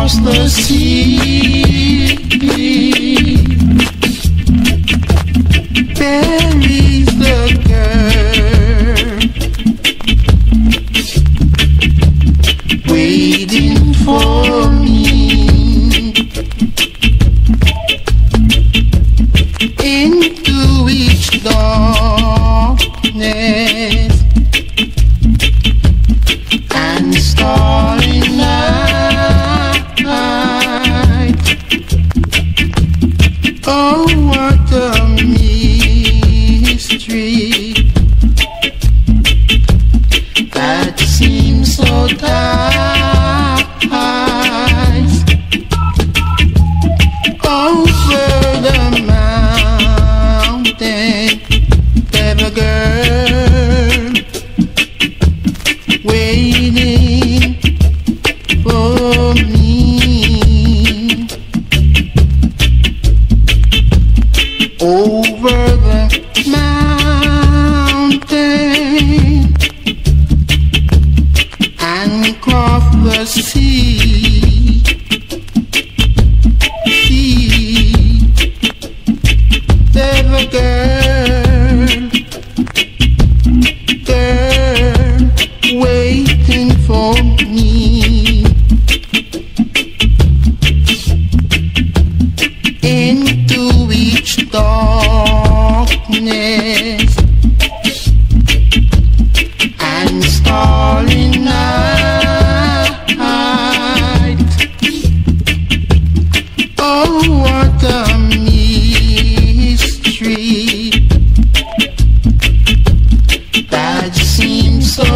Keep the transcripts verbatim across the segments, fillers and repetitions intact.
across the sea. Buries the girl, waiting for me into each darkness and starry night. Oh, what a mystery that seems so tight over the mountain. There's a girl waiting for me. Over the mountain and across the sea. Sea. There's a girl, girl waiting for me. Into each darkness and starry night. Oh, what a mystery that seems so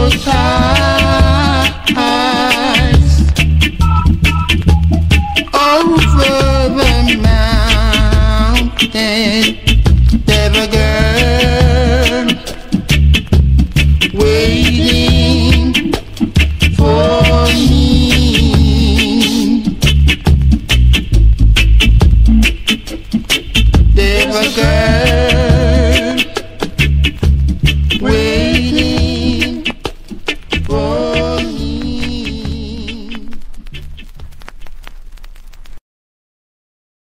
tight over the mountain. There's a girl waiting for me. There's a girl